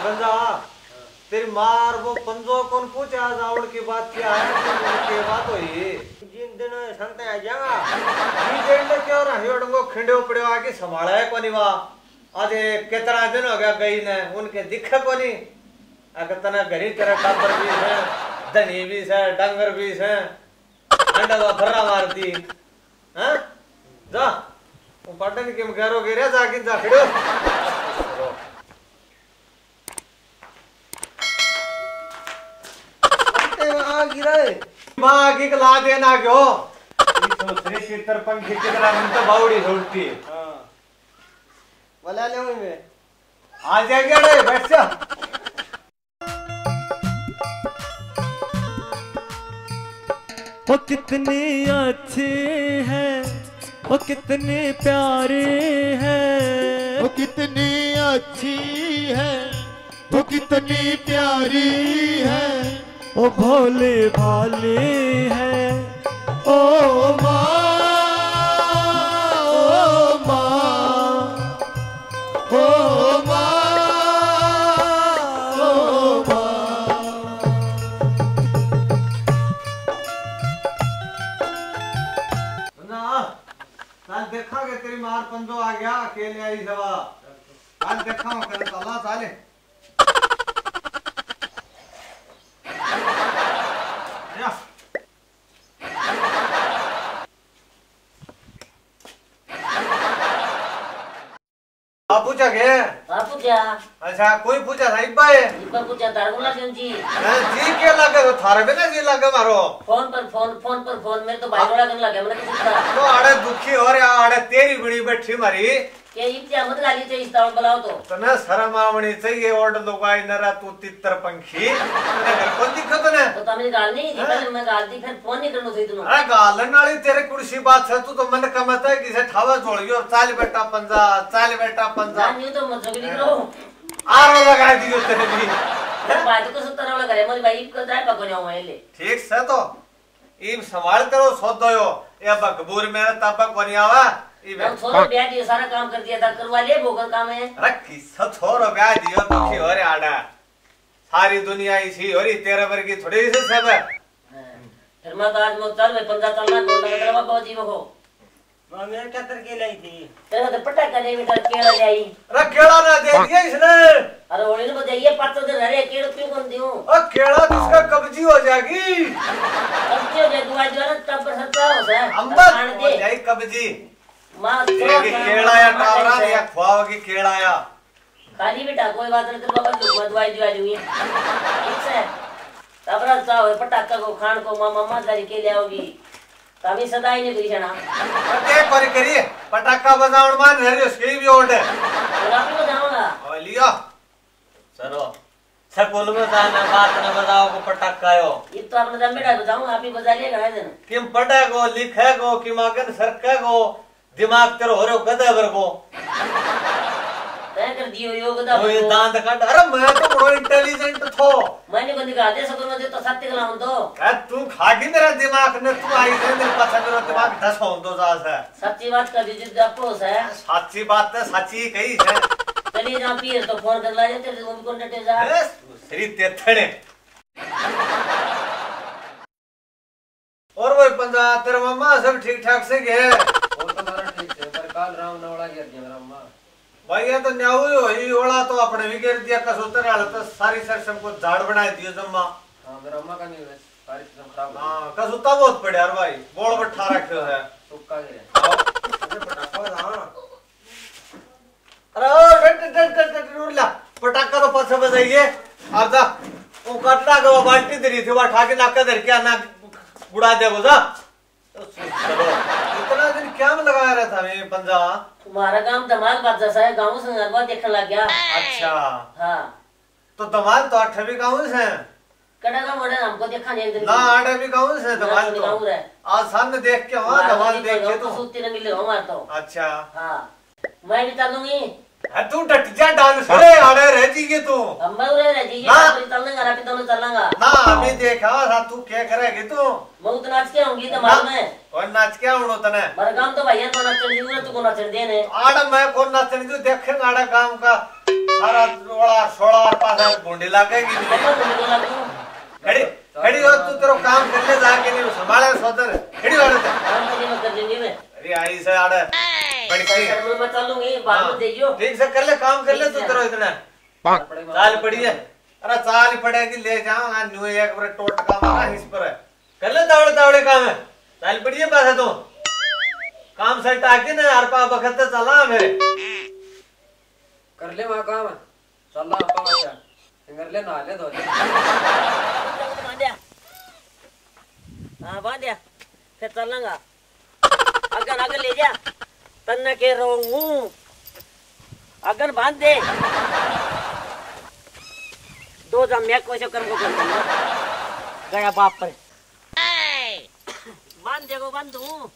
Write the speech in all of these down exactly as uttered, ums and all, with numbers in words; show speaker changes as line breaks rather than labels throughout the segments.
गंजा तेरी मार वो पंजो कौन पूछे आज आवड़ की बात क्या है के बात हुई जिन दिन संते आ जागा जी दिन तो क्यों रहा हिड़ंगो खिंडे पड़े आके संभाला है कोनी वा आज कितना दिन हो गया गई ने उनके दिखे कोनी अगर तना घरी तेरा टापर भी है धनी भी है डंगर भी है अंडा का भर्रा मार दी हैं जा वो पटन के घरों गिरे जाके जा खड़ो आ गिरा मां की ला देना क्यों ये तो श्री चित्र पंखी कितना मन तो बावड़ी उल्टी हां वाला ले मैं आ जाएगा रे बैठ जा
वो कितने अच्छे हैं वो कितने प्यारे हैं
वो कितनी अच्छी है वो कितनी प्यारी है
वो भोले भाले हैं
ओ माँ ओ माँ ओ माँ ओ माँ
ना कल देखा के तेरी मार पंजो आ गया अकेले आई सवा कल देखा हूं करे तो अल्लाह ताले या आप पूछा के
आप पूछा
अच्छा कोई पूछा था इब्बा है
इब्बा पूछा तारगुना क्यों जी
जी के लगे तो थारे बिना जी लगे मारो
फोन पर फोन फोन पर फोन मेरे तो बाइक वाला करने लगे मैंने कुछ कहा
तो आड़े दुखी हो रे आड़े तेरी बड़ी बैठी मारी
के इब्तिया मत गाली चाहिए इस्तावल बुलाओ तो
तने शर्म आवनी चाहिए ओड लोगाई नरा तू तितर पंखी तने घर कौन दिखत ने
तो तमें गाल नहीं दी पहले मैं गाल दी फिर फोन नहीं करनो थी तुम
अरे गालन वाली तेरे कुर्सी बात है तू तो मन कमता है किसे ठावा जोड़ियो और चाल बेटा पंजा चाल बेटा पंजा
न्यू तो मत जोगी करो
आरो लगा दियो तेरे भी
बात को सत्तर वाला करे मोरी भाई को जाए पकोने हो ले
ठीक से तो ई संभाल करो सोदयो ये बकबूर मेरा तबक बनियावा
हम छोरो ब्याह दियो सारा काम कर दिया था करवा ले भोगल काम है
अरे किस्सा छोरो ब्याह दियो दुखी हो रे आड़ा सारी दुनिया इसी हो रही तेरे पर की थोड़ी से सब है
फिर मैं आज मो चल भाई पंजा चलना बोल लगा तेरा बाबा जी को
मां मेरे क्या करके लाई थी
तेरा तो पटाखा नहीं बेटा केला ले आई
अरे केला ना दे दिया इसने
अरे ओले ने बजाइए पाँच सौ दिन अरे केला क्यों कौन दियो
अरे केला जिसका कब्जी हो जाएगी
कब्जी हो जाए दुआ जो ना तब पर सत्ता हो सा
अंबा हो जाए कब्जी
मां
केला या टावरा या खुआओगी केला या
खाली बेटा कोई बात नहीं तेरे बाबा दुआ दवाई दिवा दूंगी ठीक है तबरा चाहो पटाखा को खान को मामा मादारी के ले आओगी तभी सदा ही नहीं बिछना
अरे पर करिए पटाखा बजाउन मान रे उसकी भी ओड है
और आप ही बजाऊंगा
ओ लियो चलो स्कूल में जाना बात न बजाओ को पटाखा आयो
ये तो आपने दम बेटा बजाऊं आप ही बजा लिए घड़ा देना
किम पढ़ेगो लिखेगो कि मगन सरकेगो दिमाग तेरो हो रो गधा भरगो
तय कर दियो योग दा
ओ ये दांत काट अरे मैं तो बड़ो इंटेलिजेंट थो
मैंने को दिखा दे सको मैं तो सत्य गलाऊं तो
ए तू खागी मेरा दिमाग ने तू आई थे मेरे पास मेरा दिमाग दस हो दो जा है
सच्ची बात का जिद आपको है
सच्ची बात है सच्ची कही है
चलिए जहां पीर तो फोन कर ला जे तेरे को कांटेक्ट जा
अरे श्री तेथड़े और वो पंजा तेरा मम्मा सब ठीक ठाक से के
वो तो मारा ठीक है पर काल राम नवड़ा गिर गया मेरा अम्मा
भाई ये तो न्याऊ ही ओला तो अपने भी गिर दिया कसोतर वाला तो सारी सरसम को झाड़ बना दियो जम्मा
हां मेरा अम्मा का नहीं है सारी चीज खराब
हां कसुता बहुत पड़े यार भाई बोल बैठा रखो है
सुक्का गिरे
अरे पटाखा हां अरे ओ डट डट डट डट उड़ला पटाखा तो पाछे बजाइए अब जा वो कटना को बाल्टी दे रही थी वो उठा के नाका धर के ना उड़ा दे जा चलो इतना दिन क्या में लगाया रहा था मैं पंजा
तुम्हारा काम धमाल बात जैसा है गांव से नरवा देखने लग गया
अच्छा
हां
तो धमाल तो आठ भी गांव से हैं
कड़ा का मॉडल हमको देखा नहीं एक दिन
ना आड़े भी गांव से धमाल तो आज सामने देख के वहां धमाल देख के तो
सूती न मिले हो मारता हूं
अच्छा
हां मैं भी चलूंगी
तू डट जा डांस रे आड़े रह जीगे तू
अम्मा उरे रह जीगे पर चलने गाना पे दोनों चलना
ना अभी देखा था तू क्या करेगी तू
मैं तो नाच के आऊंगी धमाल में
और नाच क्या उड़ो तने
मर काम तो भैया को नाच चल दूंगा तू को नाच देने
आड़ा मैं कौन नाच नहीं तू देखेंगे आड़ा काम का सारा ओला सोला पासा गुंडी लागेगी खड़ी खड़ी हो तू तेरो काम कर ले जाके नहीं संभाले सोदर खड़ी हो रे
काम तो मैं कर लेंगे मैं
अरे आई से आड़े बड़ी
सर मैं बता लूंगी बाद में देइयो
ठीक से कर ले काम कर ले तू तेरो इतना चाल पड़ी है अरे चाल पड़ेगी ले जाओ हां न्यू एक बार टोट का मारा इस पर कर ले दावड़े दावड़े काम है चाल पड़ी है पास तो काम सेट आके ना यार पा वक्त चला मेरे
कर ले वहां काम चल आपा बच्चा कर ले ना ले दो
बांध दिया हां बांध दिया फिर चलूंगा अगर अगर ले जा तन्ने के रहूं अगर बांध दे दो जम मैं कोई कर्म को कर गया बाप पर बांध देखो बांध दूं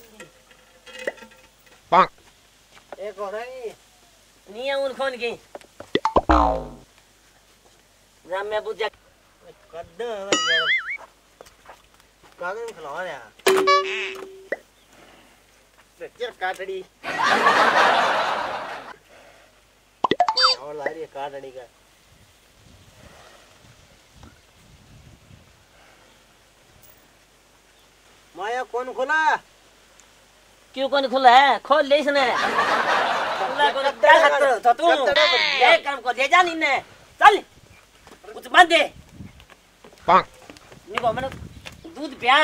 एक हो रही नहीं उन खोन की राम में बुझा
कद्द मैडम कागज खिलावा यार
पिक्चर काटड़ी और ला रही है काटड़ी का
माया कौन खुला
क्यों कौन खुला है खोल ले इसने खुला को क्या खतर तो तू ये काम को ले जा नीने चल कुछ बांध दे पांग निको मैंने दूध पिया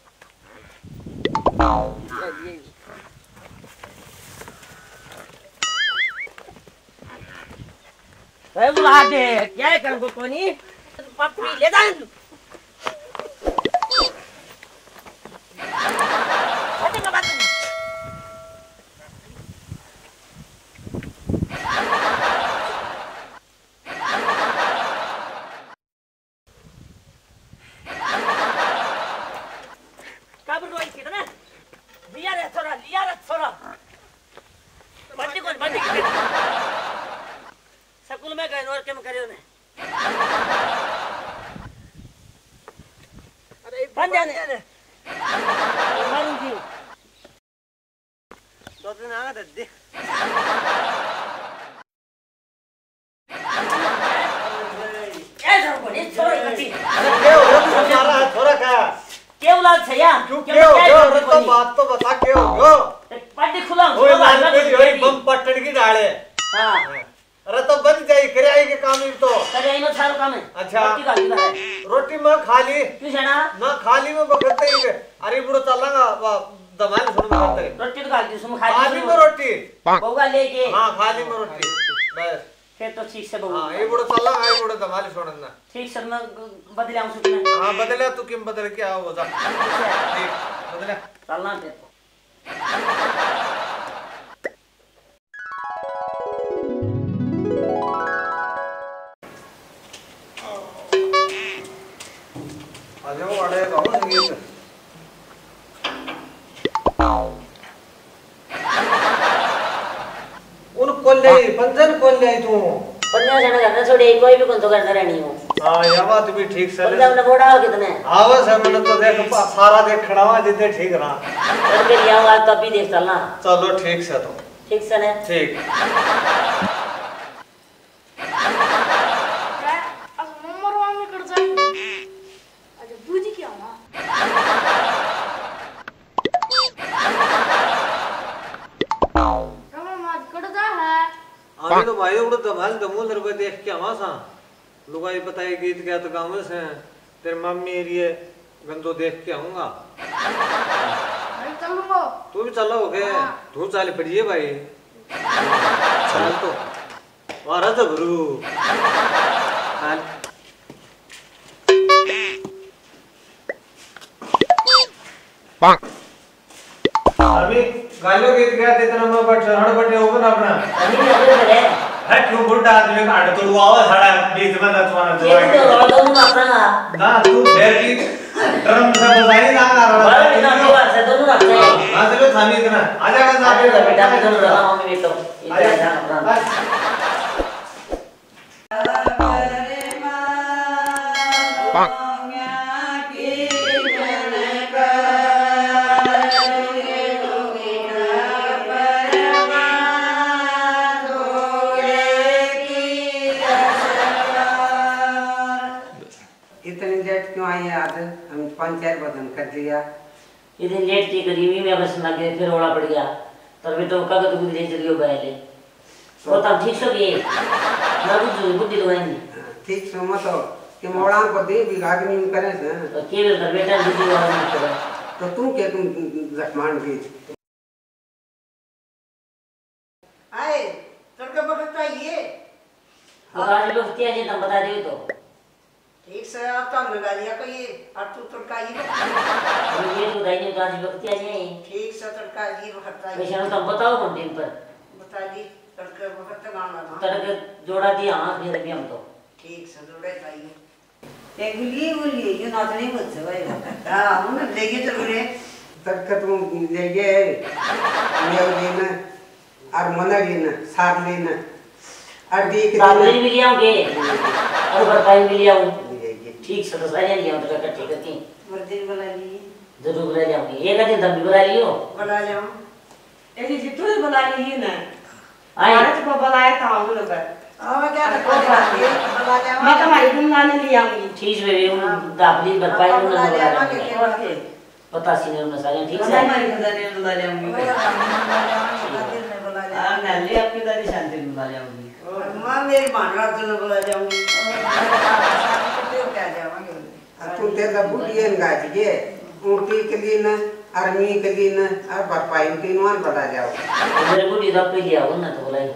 अरे बुला दे क्या काम को कोनी पप्पी ले जा स्कूल में गए और क्या करे उन्हें अरे बंद जाने मारूंगी
दो दिन आ गए दे
ऐसा बोले छोड़ कटी
क्या हो रहा तुम्हारा है थोड़ा क्या
क्या उलाल छया
क्यों क्या हो गया तो बात तो बता क्या हो गया
पट्टी खुला
ओए लाल पेटी ओए बम पटन की डाले
हां
अरे तो बन जाए किराए के काम ही तो
करे इन सारो काम है
अच्छा
रोटी का है
रोटी में खाली
क्यों जाना
ना खाली में बखते ही अरे बुढ़ो चलांगा दमाल सुन में करते
रोटी तो खाली सुन खाली
खाली में रोटी
बौगा लेके
हां खाली में रोटी बस
फिर तो ठीक से बौगा
हां ये बुढ़ो चला आई बुढ़ो दमाल सुनना
ठीक सर मैं बदलाऊं सुनना
हां बदला तू किम बदल के आओ हो जा ठीक बदला
चलना दे
अजो वाडे गाव संगीत उन कोल्ले पंजन कोल्ले तू
पंजा जन करना छोड़े कोई भी कौन तो करना रहनी हो
हां ये बात भी ठीक से
पंजा ने बोड़ा कितने
आवाज है मैंने तो देख सारा देखना हुआ जितने ठीक रहा
कर के लिया आज तब भी देख चलना
चलो ठीक से तो
ठीक से ने
ठीक
अब नंबर वन में कर जाए अच्छा बूझी क्या हुआ रमन माज कर जा है
आने तो भाई उड़ दमाल दमूल रुपए देख के आवा सा लुगाई बताए गीत क्या तो गांव से तेरे मम्मी एरिए गंदो देख के आऊंगा
मैं चलूंगा
तू भी चलो के तू चाल पड़िए भाई चल तो वारा तो गुरु चल अभी गालो गीत गया तेरा मैं बट हड़ बटे होगा अपना
अभी लगे रे
है क्यों बुड्ढा आदमी का अड़ तोड़वा हुआ साड़ा बीच में ना तुम्हारा
ये तो रोड दोनों अपना
ना तू फिर की ड्रम से बजाई ना ना रहा
बड़ा बिना दीवार से दोनों रखते हैं
हां चलो थामी इतना आ जाएगा ना
आगे का बेटा भी दोनों रहा मम्मी भी तो इधर जा अपना
की आए आज हम पंचायत बदन कर दिया
इतनी लेट थी करीबी में बस लगे फिर ओला पड़ गया तर भी तो कागज बुद्धि ले चलियो बैले वो तब ठीक सो गए ना बुद्धि बुद्धि लगाएंगे
ठीक सो मत हो कि मोड़ा को दे बिगाड़ नहीं करे से
तो केवल कर बेटा बुद्धि वाला नहीं करे
तो तू के तुम जखमान की
आए तड़का बखत चाहिए
वो आज लोग क्या जी तुम बता दियो तो
ठीक से आप तो लगा लिया को ये और तू तड़का ये
ये तो दाई तो आज लोग क्या जी
ठीक से तड़का ये बखत चाहिए
वैसे तुम बताओ कौन दिन पर
बता दी तड़का बखत गाना था
तड़के जोड़ा दिया हां फिर भी हम तो
ठीक से जोड़े चाहिए एक गुली गुली ये नाचने मत से भाई हां हम लेके चल रे
तड़का तुम ले गए मेरे दिन और मना लेना साथ लेना और देख
साबुन भी लिया होगे और बर्तन भी लिया हूं ठीक से तो सारे लिया तो इकट्ठे करती
वर्दिन बुला ली
जरूर बुला जाऊंगी एक दिन तब भी बुला लियो
बुला जाओ
ऐसी जितू बुला ली ना
आई
आज तो बुलाया था हम लोग
अब क्या बुला जाओ
मैं तुम्हारी तुम लाने ले आऊंगी
ठीक है वे दापली बर्पाई में
बुला
बुला
जाओ
ओके
पता सीने में सारे ठीक
बुला
है
हमारी खुदा ने बुला ले आऊंगी
बुला
हां ना ले आपकी दादी शांति बुला ले आऊंगी
मां मेरी भांडा तो बुला जाऊंगी क्या जावांगे
तुम तेरा बुढ़ियन गाज के ऊटी के लिए ना आर्मी के लिए ना और भरपाई के नवान बता जाओ
मेरे बुढ़ी दब पे लिया हो ना तो बुलाई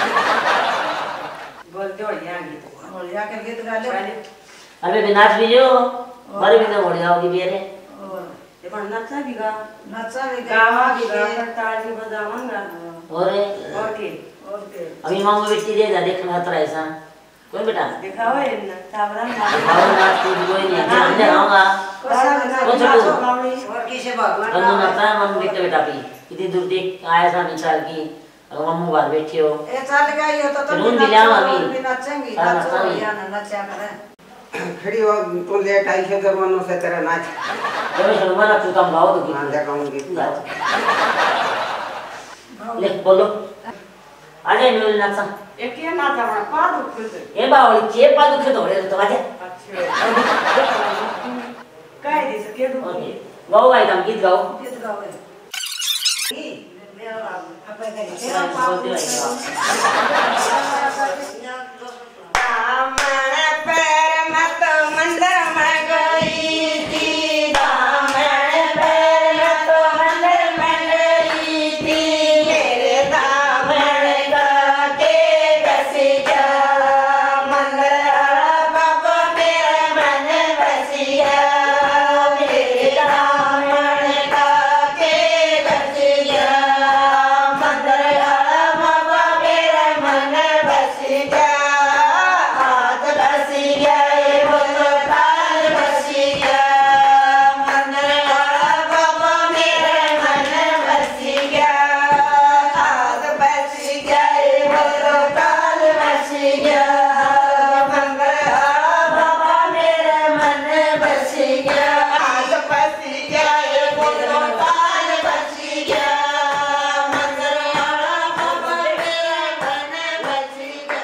बोल दो यानी
बोल जा के गीत गा ले
अबे बिनाच भी जो मारे बिना मोड़ जाओगी बेरे
ये पण नचा भी गा
नचा भी
गावा भी गा ताली बजावांगा
और
और के
और के
अभी मामू बेटी दे जा देखना खतरा ऐसा कोई बेटा
दिखाओ ये ना सावधान
आओ नाच तो कोई नहीं है हम जाऊंगा
और
छोटू
और किसे भगवान
कल नाचता है मम्मी बेटे बेटा भी कितनी दूर देख आया था मिसाल की और मम्मू बाहर बैठे हो
ए चल गई हो तो तुम
जरूर मिला अभी
नचेंगी
हाँ,
नचो
नचाएंगे।
या ना नचा करे
खड़ी हो तुम लेट आई से जर्मनों से तेरा नाच
जब शर्मा ना तू तुम गाओ तो
हाँ जाऊंगी
ले बोलो आ जाए मिल नाचा
एक ये ना था पा दो खुद
ए बावली के पा दुखे दौड़े तो आजा
अच्छा काय दिस के दो
ओके गाओ भाई तुम गीत गाओ
गीत गाओ ई मेरा अपने का
तेरा बोलते भाई
दामन पैर मत मंदिर में गई थी दामन पैर मत मंदिर में गई थी मेरे दामन का के बस जा मंदिर बाबा मेरा मन बस गया मेरे दामन का के बस गया मंदिर बाबा मेरा मन बस गया हाथ बस गया वो तो ताल बस गया मंदिर बाबा मेरा मन बस गया हाथ बस गया वो तो ताल बस गया मंदिर बाबा मेरा मन बस गया हाथ बस गया वो तो ताल बस गया मंदिर बाबा मेरा मन बस गया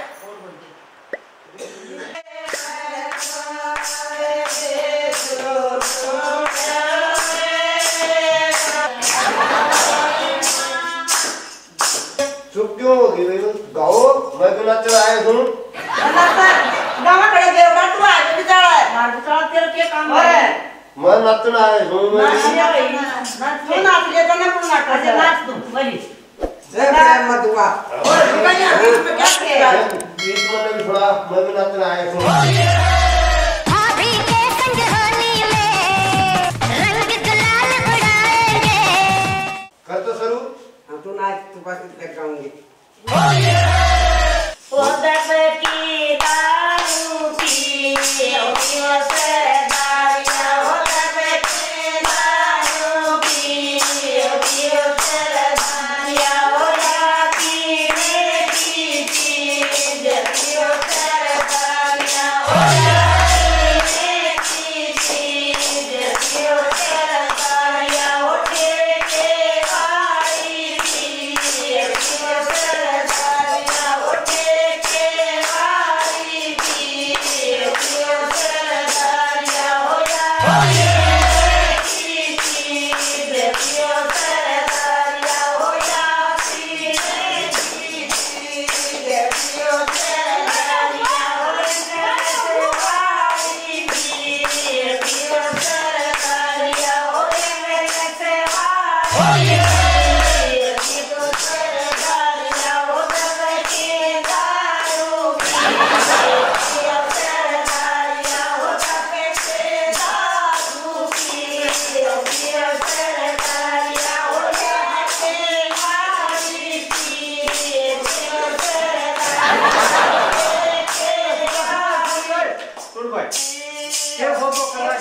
चुप क्यों हो गई भाई गाओ मैं तो नाच आया हूँ
गावाकडे गेवडा तू आज बिचारा आहे माझं चला तेल के काम आहे
मैं नाचना आया हूँ मैं
तू नाचले तर ना पण नाच नाच तू बरी
जय प्रेम मधुआ
और दुकानिया में क्या किया
गीत मैंने भी थोड़ा मैं भी नाचना आया हूँ
भाभी के संग होली में रंग गुलाल उड़ाएंगे
कर तो शुरू
हाँ तू नाच तू बस देख जाऊंगी
ओ दस की दारू पी ओ से दारिया ओ दस की दारू पी ओ से दारिया ओ राती में पी पी जब ओ से दारिया ओ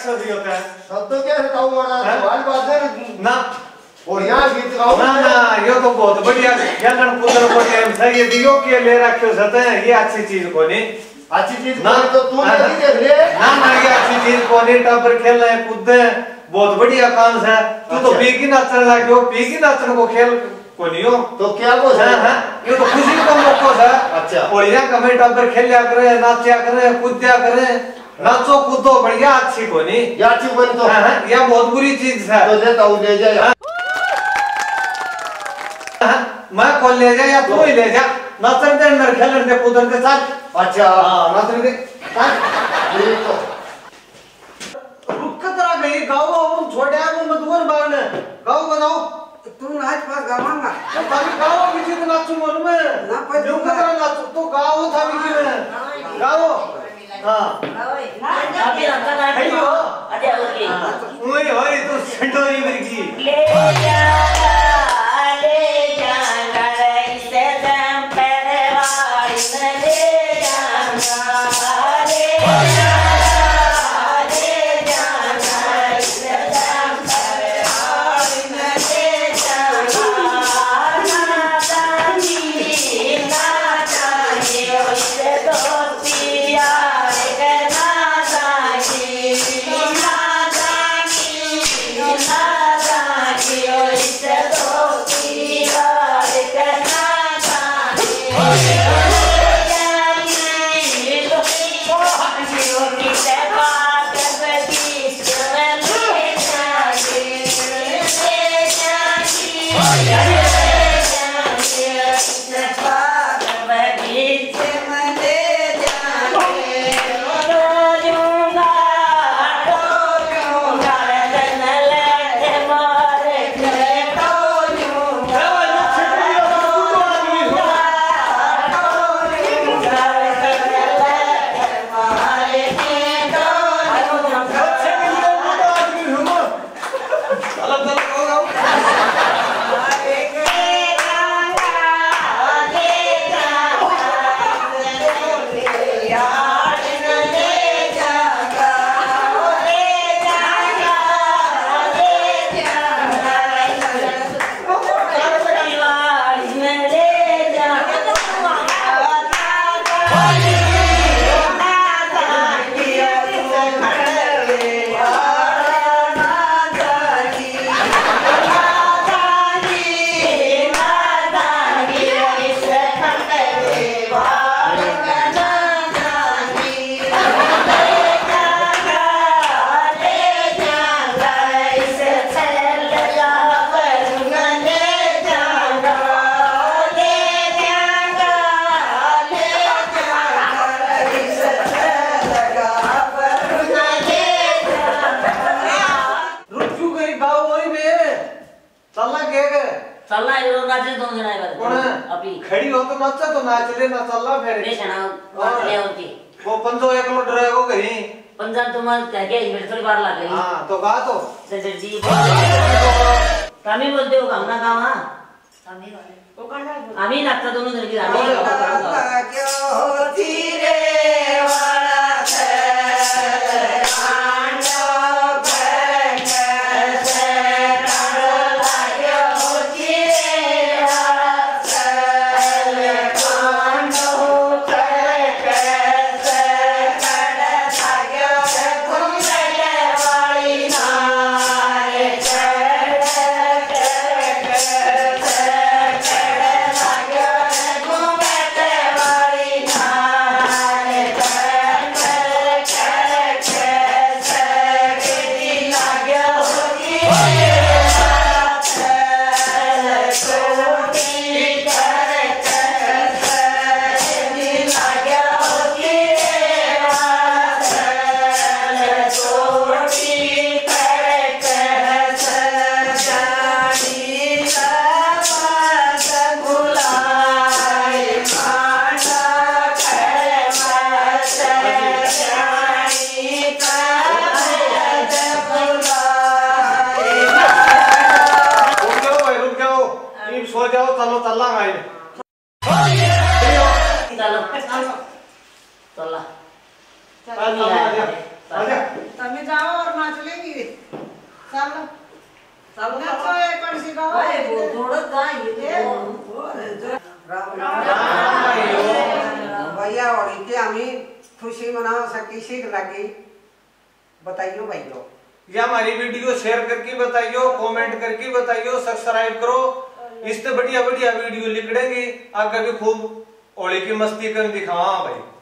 राक्षस ही होता है।
सब तो क्या बताऊं वाला सवाल बात है
ना
और यहाँ गीत गाओ
ना ना ये तो बहुत बढ़िया गगन पुत्र को टाइम से ये दियो के ले रखे होते हैं ये अच्छी चीज को नहीं
अच्छी चीज
ना
तो तू नहीं देख ले
ना ना ये अच्छी चीज को नहीं टापर खेलना है कूदे बहुत बढ़िया काम है तू तो पी की नाचने लगे हो पी की नाचने को खेल को नहीं हो
तो क्या वो
है है ये तो खुशी का मौका है।
अच्छा
और यहाँ कमें टापर खेलिया करे नाचिया करे कूदिया करे नाचो कूदो बढ़िया अच्छी को नहीं
ये अच्छी बन तो
है ये बहुत बुरी चीज है।
तो लेता हूँ ले जा
मैं कौन ले जा या तू ही ले जा नाचन दे मेरे खेलन दे कूदन दे साथ
अच्छा
हाँ नाचन दे
ये तो
रुक कतरा गई गाओ हम छोड़े हम मधुवन बारने गाओ बजाओ
तू नाच पास गावांगा
तो थामी गाओ किसी दिन नाचू मन में
ना पर
जो कतरा नाचू तो गाओ थामी की में गाओ हाँ
अभी रंगा ना
खड़ी हो
अरे और की
ओए होए तो संडोरी मेरी की
ले जा ले जा रे से दम परवारी न ले जा ले जा ले जा रे से दम परवारी न ले जा ना जानी ना जानी उससे दोस्ती यार करना जानी ना जानी ना जानी उससे दोस्ती यार करना जानी चलना है लोग नाचे दोनों जना है
कौन है
अभी
खड़ी हो तो नाचा तो नाच ले ना चलना फिर
देख ना बात ले होती
वो पंजो एक लो ड्राइव कहीं
पंजाब तो मत कह के इधर थोड़ी बार लग गई
हां तो गा तो
सजर जी कामी बोलते हो काम ना काम हां कामी वाले वो करना आमी नाचता दोनों जन की आमी
क्यों धीरे वाला
તમે જાઓ और नाच लेंगी चलो सब नाचो एक बार सिखाओ
अरे वो थोड़ा जाइए
भैया और के हमें खुशी मनाओ सकी सीख लगी बताइयो भाइयों।
या हमारी वीडियो शेयर करके बताइयो, कमेंट करके बताइयो, सब्सक्राइब करो। इससे बढ़िया बढ़िया वीडियो लिख देंगे आगे भी खूब होली की मस्ती कर दिखावा भाई।